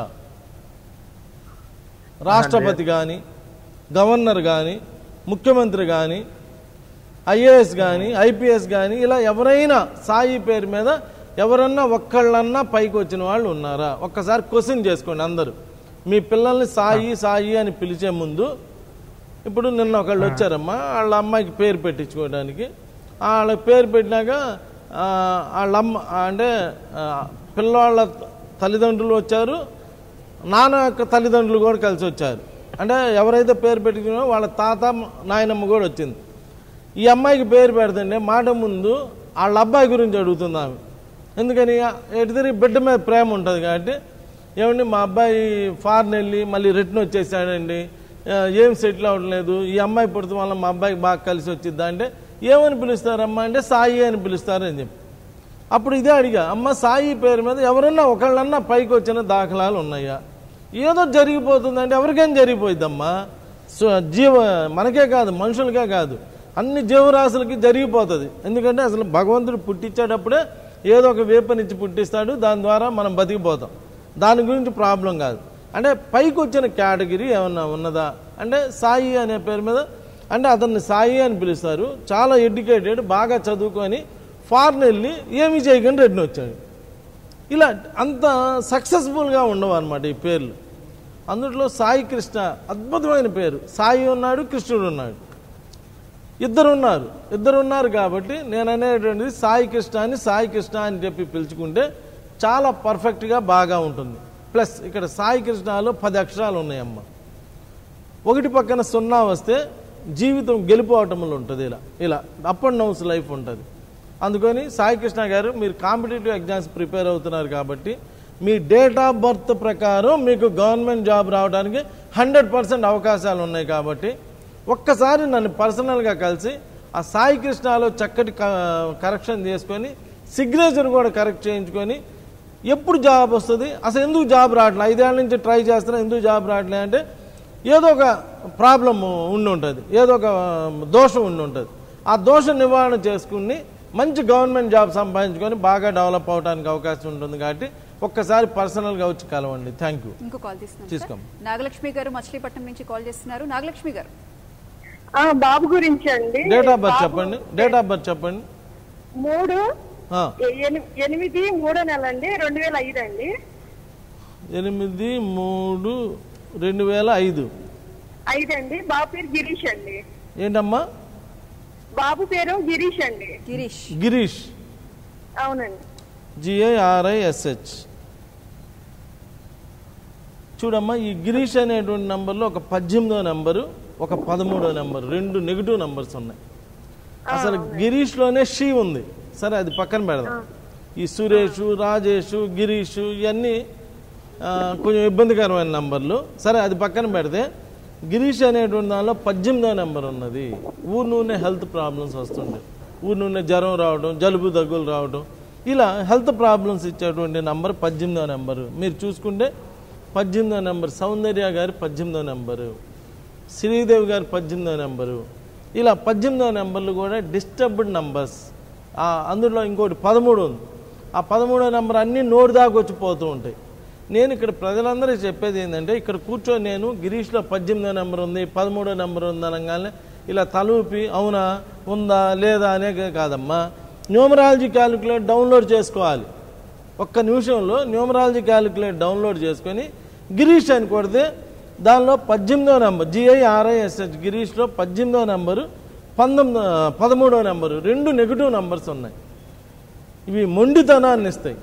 Speaker 2: రాష్ట్రపతి కానీ, గవర్నర్ కానీ, ముఖ్యమంత్రి కానీ, ఐఏఎస్ కానీ, ఐపీఎస్ కానీ ఇలా ఎవరైనా సాయి పేరు మీద ఎవరన్నా ఒక్కళ్ళన్నా పైకి వచ్చిన వాళ్ళు ఉన్నారా? ఒక్కసారి క్వశ్చన్ చేసుకోండి అందరూ. మీ పిల్లల్ని సాయి సాయి అని పిలిచే ముందు ఇప్పుడు నిన్న ఒకళ్ళు వచ్చారమ్మా, వాళ్ళ అమ్మాయికి పేరు పెట్టించుకోవడానికి. వాళ్ళ పేరు పెట్టినాక వాళ్ళ అమ్మ అంటే పిల్లవాళ్ళ తల్లిదండ్రులు వచ్చారు, నాన్న యొక్క తల్లిదండ్రులు కూడా కలిసి వచ్చారు. అంటే ఎవరైతే పేరు పెట్టుకున్నారో వాళ్ళ తాత నాయనమ్మ కూడా వచ్చింది. ఈ అమ్మాయికి పేరు పెడుతుంటే మాట ముందు వాళ్ళ అబ్బాయి గురించి అడుగుతుంది ఆమె. ఎందుకని ఎటు తిరిగి బిడ్డ మీద ప్రేమ ఉంటుంది కాబట్టి, ఏమండి మా అబ్బాయి ఫారెన్ వెళ్ళి మళ్ళీ రిటర్న్ వచ్చేసాడండి, ఏం సెటిల్ అవ్వట్లేదు, ఈ అమ్మాయి పుడతాం వల్ల మా అబ్బాయికి బాగా కలిసి వచ్చిద్దా అంటే ఏమని పిలుస్తారమ్మా అంటే సాయి అని పిలుస్తారు అని చెప్పి. అప్పుడు ఇదే అడిగా, అమ్మ సాయి పేరు మీద ఎవరన్నా ఒకళ్ళన్నా పైకి వచ్చిన దాఖలాలు ఉన్నాయా? ఏదో జరిగిపోతుందంటే ఎవరికైనా జరిగిపోయిద్దమ్మా. సో జీవ మనకే కాదు మనుషులకే కాదు అన్ని జీవరాశులకి జరిగిపోతుంది. ఎందుకంటే అసలు భగవంతుడు పుట్టించేటప్పుడే ఏదో ఒక వేపనిచ్చి పుట్టిస్తాడు, దాని ద్వారా మనం బతికిపోతాం. దాని గురించి ప్రాబ్లం కాదు. అంటే పైకి వచ్చిన కేటగిరీ ఏమన్నా ఉన్నదా అంటే సాయి అనే పేరు మీద అంటే అతన్ని సాయి అని పిలుస్తారు. చాలా ఎడ్యుకేటెడ్, బాగా చదువుకొని ఫారెన్ వెళ్ళి ఏమీ చేయకుండా రిటర్న్ వచ్చాడు. ఇలా అంత సక్సెస్ఫుల్గా ఉండవు అనమాట ఈ పేర్లు. అందులో సాయి కృష్ణ అద్భుతమైన పేరు. సాయి ఉన్నాడు, కృష్ణుడు ఉన్నాడు, ఇద్దరు ఉన్నారు ఇద్దరు ఉన్నారు కాబట్టి నేను అనేటువంటిది సాయి కృష్ణ అని సాయి కృష్ణ అని చెప్పి పిలుచుకుంటే చాలా పర్ఫెక్ట్గా బాగా ఉంటుంది. ప్లస్ ఇక్కడ సాయి కృష్ణలో పది అక్షరాలు ఉన్నాయమ్మ. ఒకటి పక్కన సున్నా వస్తే జీవితం గెలుపు ఆటములు ఉంటుంది. ఇలా ఇలా అప్ అండ్ డౌన్స్ లైఫ్ ఉంటుంది. అందుకని సాయి కృష్ణ గారు మీరు కాంపిటేటివ్ ఎగ్జామ్స్ ప్రిపేర్ అవుతున్నారు కాబట్టి మీ డేట్ ఆఫ్ బర్త్ ప్రకారం మీకు గవర్నమెంట్ జాబ్ రావడానికి హండ్రెడ్ పర్సెంట్ అవకాశాలు ఉన్నాయి. కాబట్టి ఒక్కసారి నన్ను పర్సనల్గా కలిసి ఆ సాయి కృష్ణలో చక్కటి కరెక్షన్ చేసుకొని సిగ్నేచర్ కూడా కరెక్ట్ చేయించుకొని ఎప్పుడు జాబ్ వస్తుంది, అసలు ఎందుకు జాబ్ రావట్లేదు, ఐదేళ్ళ నుంచి ట్రై చేస్తున్నా ఎందుకు జాబ్ రావట్లేదు అంటే ఏదో ఒక ప్రాబ్లం ఉండి ఉంటుంది, ఏదో ఒక దోషం ఉండి ఉంటుంది. ఆ దోష నివారణ చేసుకుని మంచి గవర్నమెంట్ జాబ్ సంపాదించుకొని బాగా డెవలప్ అవడానికి అవకాశం ఉంటుంది. కాబట్టి ఒక్కసారి పర్సనల్గా వచ్చి కలవండి. Thank you.
Speaker 1: ఇంకో కాల్ తీసుకున్నాం.
Speaker 2: తీసుకోం.
Speaker 1: నాగలక్ష్మి గారు మచిలీపట్నం నుంచి కాల్ చేస్తున్నారు. నాగలక్ష్మి గారు
Speaker 3: బాబు గురించి అండి.
Speaker 2: డేట్ ఆఫ్ బర్త్ చెప్పండి. డేట్ ఆఫ్ బర్త్ చెప్పండి.
Speaker 3: మూడు ఎనిమిది మూడో నెల అండి రెండు వేల ఐదు అండి.
Speaker 2: ఎనిమిది మూడు రెండు వేల ఐదు
Speaker 3: ఐదు అండి. బాబు పేరు గిరీష్ అండి.
Speaker 2: ఏంటమ్మా?
Speaker 3: బాబు పేరు గిరీష్ అండి.
Speaker 1: గిరీష్.
Speaker 2: గిరీష్.
Speaker 3: అవునండి.
Speaker 2: జిఐఆర్ఐఎస్హెచ్. చూడమ్మా, ఈ గిరీష్ అనేటువంటి నంబర్లో ఒక పద్దెనిమిదో నెంబరు, ఒక పదమూడో నెంబరు, రెండు నెగిటివ్ నెంబర్స్ ఉన్నాయి. అసలు గిరీష్లోనే షీ ఉంది. సరే, అది పక్కన పెడదాం. ఈ సురేష్, రాజేష్, గిరీష్ ఇవన్నీ కొంచెం ఇబ్బందికరమైన నంబర్లు. సరే, అది పక్కన పెడితే గిరీష్ అనేటువంటి దానిలో పద్దెనిమిదో నెంబర్ ఉన్నది. ఊరు నూనె హెల్త్ ప్రాబ్లమ్స్ వస్తుండే, ఊరు నూనె జ్వరం రావడం, జలుబు దగ్గులు రావడం, ఇలా హెల్త్ ప్రాబ్లమ్స్ ఇచ్చేటువంటి నెంబర్ పద్దెనిమిదో నెంబరు. మీరు చూసుకుంటే పద్దెనిమిదో నెంబర్ సౌందర్య గారి పద్దెనిమిదో నెంబరు, శ్రీదేవి గారి పద్దెనిమిదో నెంబరు. ఇలా పద్దెనిమిదో నెంబర్లు కూడా డిస్టర్బ్డ్ నెంబర్స్. అందులో ఇంకోటి పదమూడు ఉంది. ఆ పదమూడో నెంబర్ అన్నీ నోటి దాకా వచ్చిపోతూ ఉంటాయి. నేను ఇక్కడ ప్రజలందరికీ చెప్పేది ఏంటంటే, ఇక్కడ కూర్చొని నేను గిరీష్లో పద్దెనిమిదో నెంబర్ ఉంది, పదమూడో నెంబర్ ఉంది అనగానే ఇలా తలూపి అవునా ఉందా లేదా అనే కాదమ్మా, న్యూమరాలజీ క్యాలిక్యులేట్ డౌన్లోడ్ చేసుకోవాలి. ఒక్క నిమిషంలో న్యూమరాలజీ క్యాలిక్యులేట్ డౌన్లోడ్ చేసుకొని గిరీష్ అని కొడితే దానిలో పద్దెనిమిదో నెంబర్ జిఐఆర్ఐఎస్హెచ్ గిరీష్లో పద్దెనిమిదో నెంబరు, పంతొమ్మిదో పదమూడో నెంబరు రెండు నెగిటివ్ నెంబర్స్ ఉన్నాయి. ఇవి మొండితనాన్ని ఇస్తాయి,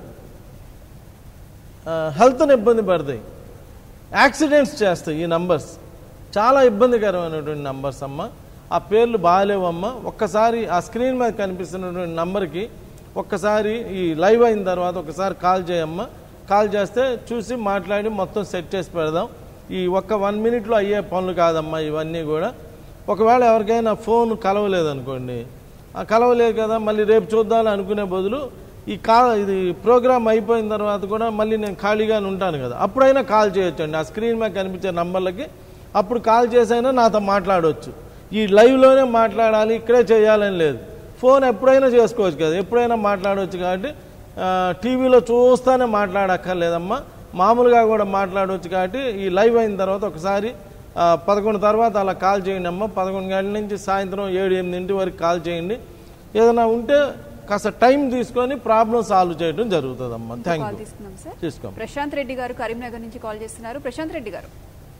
Speaker 2: హెల్త్ని ఇబ్బంది పడతాయి, యాక్సిడెంట్స్ చేస్తాయి. ఈ నంబర్స్ చాలా ఇబ్బందికరమైనటువంటి నంబర్స్ అమ్మ. ఆ పేర్లు బాగాలేవమ్మ. ఒక్కసారి ఆ స్క్రీన్ మీద కనిపిస్తున్నటువంటి నంబర్కి ఒక్కసారి ఈ లైవ్ అయిన తర్వాత ఒకసారి కాల్ చేయమ్మా. కాల్ చేస్తే చూసి మాట్లాడి మొత్తం సెట్ చేసి పెడదాం. ఈ ఒక్క వన్ మినిట్లో అయ్యే పనులు కాదమ్మా ఇవన్నీ కూడా. ఒకవేళ ఎవరికైనా ఫోన్ కలవలేదనుకోండి, ఆ కలవలేదు కదా మళ్ళీ రేపు చూద్దామని అనుకునే బదులు ఈ కా ఇది ప్రోగ్రామ్ అయిపోయిన తర్వాత కూడా మళ్ళీ నేను ఖాళీగానే ఉంటాను కదా, అప్పుడైనా కాల్ చేయొచ్చండి ఆ స్క్రీన్ మీద కనిపించే నంబర్లకి. అప్పుడు కాల్ చేసైనా నాతో మాట్లాడవచ్చు. ఈ లైవ్లోనే మాట్లాడాలి, ఇక్కడే చేయాలని లేదు. ఫోన్ ఎప్పుడైనా చేసుకోవచ్చు కదా, ఎప్పుడైనా మాట్లాడవచ్చు. కాబట్టి టీవీలో చూస్తూనే మాట్లాడక్కర్లేదమ్మా, మామూలుగా కూడా మాట్లాడవచ్చు. కాబట్టి ఈ లైవ్ అయిన తర్వాత ఒకసారి పదకొండు తర్వాత అలా కాల్ చేయండి అమ్మ. పదకొండు గంటల నుంచి సాయంత్రం ఏడు ఎనిమిదింటి వరకు కాల్ చేయండి. ఏదైనా ఉంటే కాస్త టైం తీసుకొని ప్రాబ్లం సాల్వ్ చేయడం జరుగుతుంది అమ్మా. Thank you. తీసుకో.
Speaker 1: ప్రశాంత్ రెడ్డి గారు కరీంనగర్ నుంచి కాల్ చేస్తున్నారు. ప్రశాంత్ రెడ్డి గారు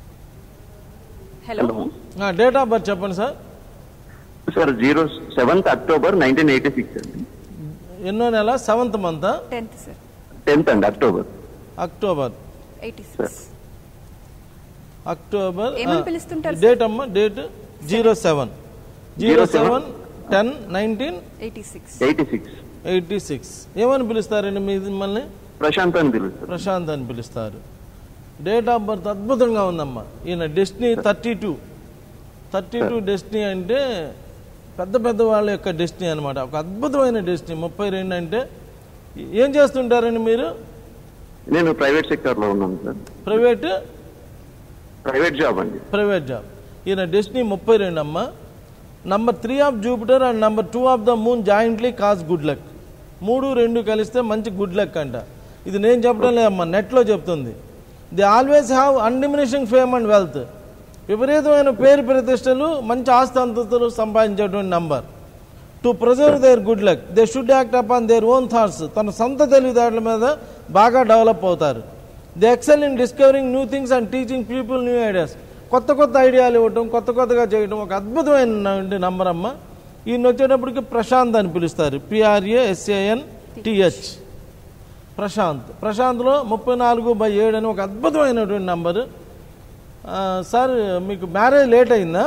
Speaker 1: హలో.
Speaker 2: డేట్ ఆఫ్ బర్త్ చెప్పండి sir.
Speaker 4: Sir zero seventh October nineteen eighty six అండి.
Speaker 2: ఎన్నో నెల? Seventh month.
Speaker 1: Tenth sir.
Speaker 4: Tenth అండి October.
Speaker 2: October
Speaker 1: eighty six.
Speaker 2: October
Speaker 1: ఏమని పిలుస్తుంటారు
Speaker 2: డేట్ అమ్మా? Date zero seven zero seven ten nineteen
Speaker 1: eighty six
Speaker 4: eighty six
Speaker 2: eighty six ఏమని పిలుస్తారండి మిమ్మల్ని?
Speaker 4: ప్రశాంత్ అని పిలుస్తారు.
Speaker 2: ప్రశాంత్ అని పిలుస్తారు. డేట్ ఆఫ్ బర్త్ అద్భుతంగా ఉందమ్మా. ఈయన destiny thirty two thirty two destiny అంటే పెద్ద పెద్ద వాళ్ళ యొక్క డెస్టినీ అనమాట. ఒక అద్భుతమైన డెస్టినీ. ముప్పై రెండు అంటే ఏం చేస్తుంటారండి మీరు?
Speaker 4: నేను ప్రైవేట్ సెక్టర్ లో ఉన్నాను సార్.
Speaker 2: ప్రైవేట్
Speaker 4: ప్రైవేట్ జాబ్ అండి.
Speaker 2: Private job. ఈయన డెస్టినీ ముప్పై రెండు అమ్మా. Number three of Jupiter and number two of the moon jointly cause good luck. మూడు రెండు కలిస్తే మంచి గుడ్ లక్ అంట. ఇది నేను చెప్పడం లేదమ్మా, నెట్లో చెప్తుంది. They always have undiminishing fame and wealth. విపరీతమైన పేరు ప్రతిష్టలు, మంచి ఆస్తి అంతస్తులు సంపాదించేటువంటి number. To preserve their good luck they should act upon their own thoughts. తన సొంత తెలివితేటల మీద బాగా డెవలప్ అవుతారు. They excel in discovering new things and teaching people new ideas. కొత్త కొత్త ఐడియాలు ఇవ్వటం, కొత్త కొత్తగా చేయడం ఒక అద్భుతమైన నంబర్ అమ్మ. ఈయన వచ్చేటప్పటికి ప్రశాంత్ అని పిలుస్తారు. P R A S A N T H. ప్రశాంత్ ప్రశాంత్లో ముప్పై నాలుగు బై ఏడు అని ఒక అద్భుతమైనటువంటి నంబరు. సార్ మీకు మ్యారేజ్ లేట్ అయిందా?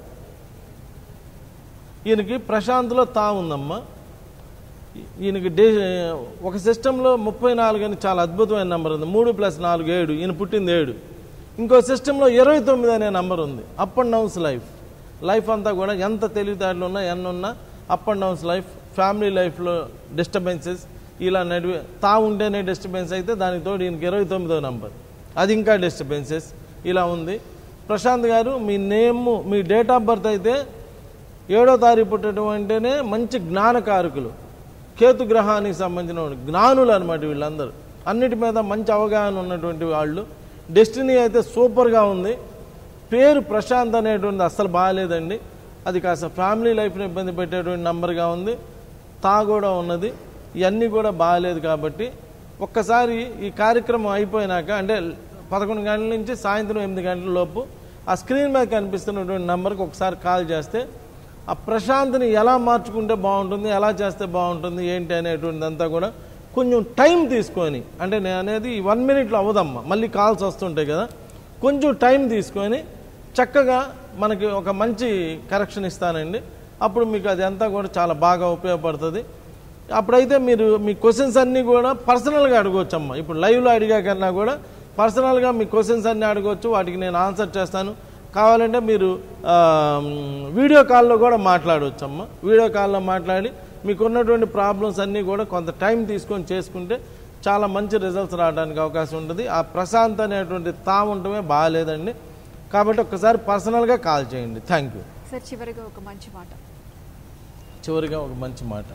Speaker 2: ఈయనకి ప్రశాంత్లో తా ఉందమ్మా. ఈయనకి డే ఒక సిస్టంలో ముప్పై నాలుగు అని చాలా అద్భుతమైన నెంబర్ ఉంది. మూడు ప్లస్ నాలుగు ఏడు, ఈయన పుట్టింది ఏడు. ఇంకో సిస్టంలో ఇరవై తొమ్మిది అనే నెంబర్ ఉంది. Up and downs life life అంతా కూడా ఎంత తెలివితేటలు ఉన్నా ఎన్ని ఉన్నా up and downs life, family లైఫ్లో డిస్టర్బెన్సెస్ ఇలా నడివే తా ఉంటేనే డిస్టర్బెన్స్ అయితే దానికి తోడు ఈయనకి ఇరవై తొమ్మిదో నెంబర్, అది ఇంకా డిస్టర్బెన్సెస్ ఇలా ఉంది. ప్రశాంత్ గారు మీ నేమ్ మీ డేట్ ఆఫ్ బర్త్ అయితే ఏడో తారీఖు పుట్టడం అంటేనే మంచి జ్ఞానకారకులు, కేతు గ్రహానికి సంబంధించిన జ్ఞానులు అనమాట వీళ్ళందరూ. అన్నిటి మీద మంచి అవగాహన ఉన్నటువంటి వాళ్ళు. డెస్టినీ అయితే సూపర్గా ఉంది. పేరు ప్రశాంత్ అనేటువంటి అస్సలు బాగాలేదండి. అది కాస్త ఫ్యామిలీ లైఫ్ని ఇబ్బంది పెట్టేటువంటి నంబర్గా ఉంది. తా కూడా ఉన్నది. ఇవన్నీ కూడా బాగాలేదు. కాబట్టి ఒక్కసారి ఈ కార్యక్రమం అయిపోయినాక అంటే పదకొండు గంటల నుంచి సాయంత్రం ఎనిమిది గంటల లోపు ఆ స్క్రీన్ మీద కనిపిస్తున్నటువంటి నెంబర్కి ఒకసారి కాల్ చేస్తే ఆ ప్రశాంత్ని ఎలా మార్చుకుంటే బాగుంటుంది, ఎలా చేస్తే బాగుంటుంది ఏంటి అనేటువంటిది అంతా కూడా కొంచెం టైం తీసుకొని, అంటే నేను అనేది వన్ మినిట్లో అవ్వదమ్మా, మళ్ళీ కాల్స్ వస్తుంటాయి కదా, కొంచెం టైం తీసుకొని చక్కగా మనకి ఒక మంచి కరెక్షన్ ఇస్తానండి. అప్పుడు మీకు అది అంతా కూడా చాలా బాగా ఉపయోగపడుతుంది. అప్పుడైతే మీరు మీ క్వశ్చన్స్ అన్నీ కూడా పర్సనల్గా అడగవచ్చు అమ్మా. ఇప్పుడు లైవ్లో అడిగా కన్నా కూడా పర్సనల్గా మీ క్వశ్చన్స్ అన్నీ అడగవచ్చు, వాటికి నేను ఆన్సర్ చేస్తాను. కావాలంటే మీరు వీడియో కాల్లో కూడా మాట్లాడవచ్చు అమ్మ. వీడియో కాల్లో మాట్లాడి మీకు ఉన్నటువంటి ప్రాబ్లమ్స్ అన్నీ కూడా కొంత టైం తీసుకొని చేసుకుంటే చాలా మంచి రిజల్ట్స్ రావడానికి అవకాశం ఉంటుంది. ఆ ప్రశాంత్ అనేటువంటి తా ఉండటమే బాగాలేదండి. కాబట్టి ఒక్కసారి పర్సనల్గా కాల్ చేయండి. Thank you
Speaker 1: sir. చివరిగా ఒక మంచి మాట
Speaker 2: చివరిగా ఒక మంచి మాట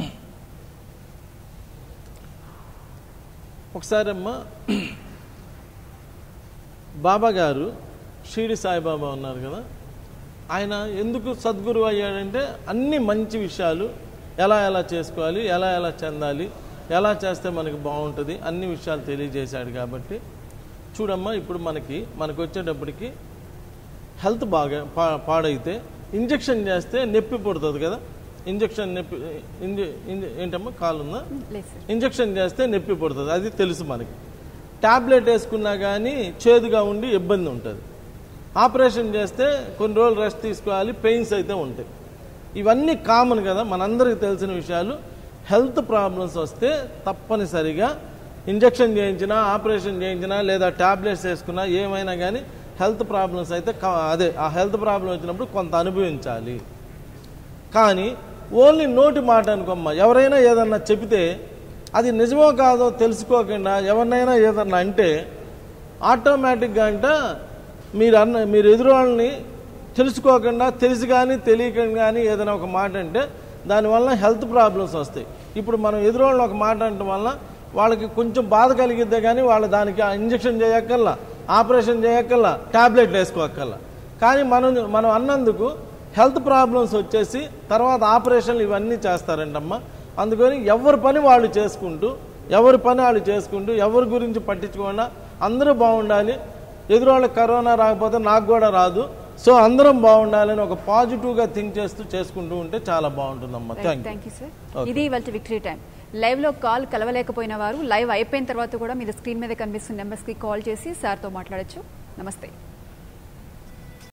Speaker 2: ఒకసారి అమ్మా, బాబా గారు షిరిడి సాయిబాబా ఉన్నారు కదా, ఆయన ఎందుకు సద్గురు అయ్యాడంటే అన్ని మంచి విషయాలు ఎలా ఎలా చేసుకోవాలి, ఎలా ఎలా చెందాలి, ఎలా చేస్తే మనకి బాగుంటుంది అన్ని విషయాలు తెలియజేశాడు. కాబట్టి చూడమ్మా, ఇప్పుడు మనకి మనకు వచ్చేటప్పటికి హెల్త్ బాగా పా పాడైతే ఇంజెక్షన్ చేస్తే నొప్పి పుడుతుంది కదా. ఇంజెక్షన్ నొప్పి ఇంజ ఏంటమ్మా కాలు ఉందా, ఇంజెక్షన్ చేస్తే నొప్పి పుడుతుంది, అది తెలుసు మనకి. ట్యాబ్లెట్ వేసుకున్నా కానీ చేదుగా ఉండి ఇబ్బంది ఉంటుంది. ఆపరేషన్ చేస్తే కొన్ని రోజులు రెస్ట్ తీసుకోవాలి, పెయిన్స్ అయితే ఉంటాయి. ఇవన్నీ కామన్ కదా, మనందరికీ తెలిసిన విషయాలు. హెల్త్ ప్రాబ్లమ్స్ వస్తే తప్పనిసరిగా ఇంజెక్షన్ చేయించినా, ఆపరేషన్ చేయించినా, లేదా ట్యాబ్లెట్స్ వేసుకున్నా, ఏమైనా కానీ హెల్త్ ప్రాబ్లమ్స్ అయితే అదే ఆ హెల్త్ ప్రాబ్లం వచ్చినప్పుడు కొంత అనుభవించాలి. కానీ ఓన్లీ నోటి మాట అనుకోమ్మా, ఎవరైనా ఏదన్నా చెబితే అది నిజమో కాదో తెలుసుకోకుండా ఎవరినైనా ఏదన్నా అంటే ఆటోమేటిక్గా అంట మీరు అన్న మీరు ఎదురు వాళ్ళని తెలుసుకోకుండా తెలిసి కానీ తెలియకుండా కానీ ఏదైనా ఒక మాట అంటే దానివల్ల హెల్త్ ప్రాబ్లమ్స్ వస్తాయి. ఇప్పుడు మనం ఎదురు వాళ్ళని ఒక మాట అనటం వల్ల వాళ్ళకి కొంచెం బాధ కలిగిద్దే కానీ వాళ్ళు దానికి ఇంజెక్షన్ చేయక్కల్లా, ఆపరేషన్ చేయక్కల్లా, ట్యాబ్లెట్లు వేసుకోక్కల్లా. కానీ మనం మనం అన్నందుకు హెల్త్ ప్రాబ్లమ్స్ వచ్చేసి తర్వాత ఆపరేషన్లు ఇవన్నీ చేస్తారంటమ్మా. అందుకని ఎవరి పని వాళ్ళు చేసుకుంటూ ఎవరి పని వాళ్ళు చేసుకుంటూ ఎవరి గురించి పట్టించుకోకుండా అందరూ బాగుండాలి. ఎదురువాళ్ళకి కరోనా రాకపోతే నాకు కూడా రాదు, సో అందరం బాగుండాలని ఒక పాజిటివ్గా థింక్ చేస్తూ చేసుకుంటూ ఉంటే చాలా బాగుంటుందమ్మా. Thank you
Speaker 1: sir. ఇది ఇవాళ విక్టరీ టైం. లైవ్లో కాల్ కలవలేకపోయిన వారు లైవ్ అయిపోయిన తర్వాత కూడా మీరు స్క్రీన్ మీద కనిపిస్తున్న నెంబర్స్కి కాల్ చేసి సార్తో మాట్లాడచ్చు. నమస్తే.